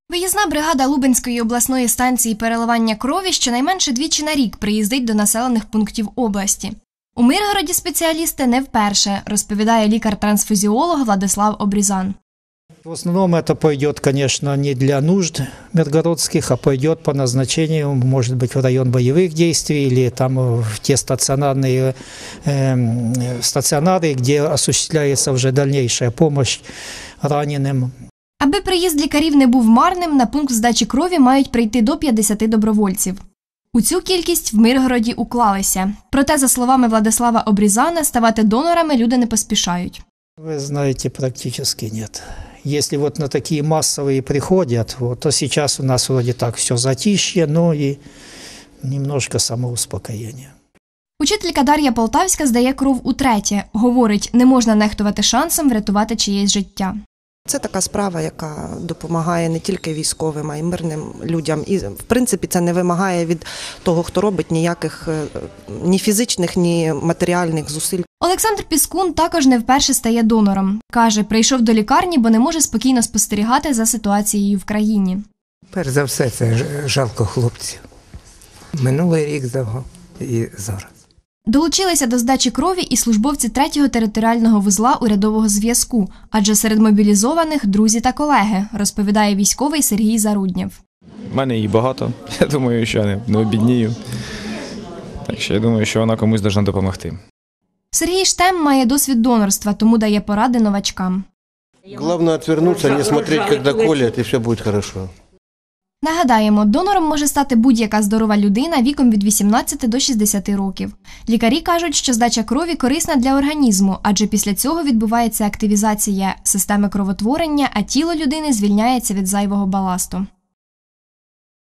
Виїзна бригада Лубенської обласної станції переливання крові щонайменше двічі на рік приїздить до населених пунктів області. У Миргороді спеціалісти не вперше, розповідає лікар-трансфузіолог Владислав Обрізан. В основном это пойдет, конечно, не для нужд миргородских, а пойдет по назначению, может быть, в район боевых действий или там в те стационары, где осуществляется уже дальнейшая помощь раненым. Аби приїзд лікарів не був марним, на пункт здачі крові мають прийти до 50 добровольців. У цю кількість в Миргороді уклалися. Проте, за словами Владислава Обрізана, ставати донорами люди не поспішають. Вы знаете, практически нет. Если вот на такие массовые приходят, то сейчас у нас вроде так все затишье, но и немножко самоуспокоєння. Учителька Дар'я Полтавська здає кров утретє. Говорить, не можна нехтувати шансом врятувати чиєсь життя. Це така справа, яка допомагає не тільки військовим, а й мирним людям. І, в принципі, це не вимагає від того, хто робить, ніяких ні фізичних, ні матеріальних зусиль. Олександр Піскун також не вперше стає донором. Каже, прийшов до лікарні, бо не може спокійно спостерігати за ситуацією в країні. Перш за все, це жалко хлопців. Минулий рік здавав і зараз. Долучилися до здачі крові і службовці 3-го територіального вузла урядового зв'язку, адже серед мобілізованих – друзі та колеги, розповідає військовий Сергій Заруднєв. У мене її багато, я думаю, що не обіднію. Так що я думаю, що вона комусь повинна допомогти. Сергій Штем має досвід донорства, тому дає поради новачкам. Головне відвернутися, не дивитися, коли колять, і все буде добре. Нагадаємо, донором може стати будь-яка здорова людина віком від 18 до 60 років. Лікарі кажуть, що здача крові корисна для організму, адже після цього відбувається активізація системи кровотворення, а тіло людини звільняється від зайвого баласту.